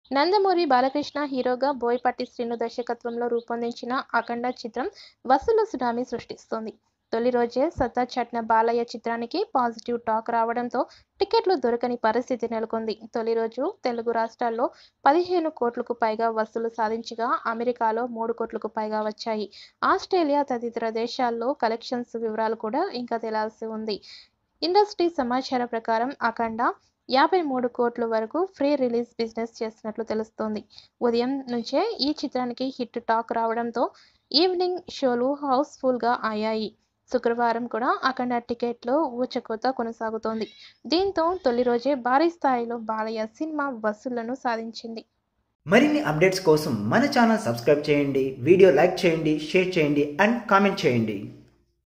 నందమూరి బాలకృష్ణ హీరోగా బోయపాటి శ్రీను దర్శకత్వంలో రూపొందించిన అఖండ చిత్రం వసూళ్ల సునామీ సృష్టిస్తోంది. తొలి రోజే సత్తా చాటిన బాలయ్య చిత్రానికి పాజిటివ్ టాక్ రావడంతో టికెట్లు దొరకని పరిస్థితి నెలకొంది. తొలి రోజు తెలుగు రాష్ట్రాల్లో 15 కోట్లకు పైగా వసూలు సాధించగా అమెరికాలో 3 కోట్లకు పైగా వచ్చాయి. ఆస్ట్రేలియా తదితర దేశాల్లో కలెక్షన్స్ వివరాలు కూడా ఇంకా తేలాల్సి ఉంది. ఇండస్ట్రీ సమాచారం ప్రకారం అఖండ 53 కోట్ల వరకు ప్రీ రిలీజ్ బిజినెస్ చేస్తున్నట్లు తెలుస్తోంది. ఉదయం నుంచే ఈ చిత్రానికి హిట్ టాక్ రావడంతో ఈవినింగ్ షోలు హౌస్ఫుల్గా అయ్యాయి. శుక్రవారం కూడా అఖండ టికెట్లు ఊచకోత కొనసాగుతోంది. దీంతో తొలి రోజే భారీ స్థాయిలో బాలయ్య సినిమా వసూళ్లను సాధించింది. మరిన్ని అప్డేట్స్ కోసం మన ఛానల్ సబ్స్క్రైబ్ చేయండి, వీడియో లైక్ చేయండి, షేర్ చేయండి అండ్ కామెంట్ చేయండి.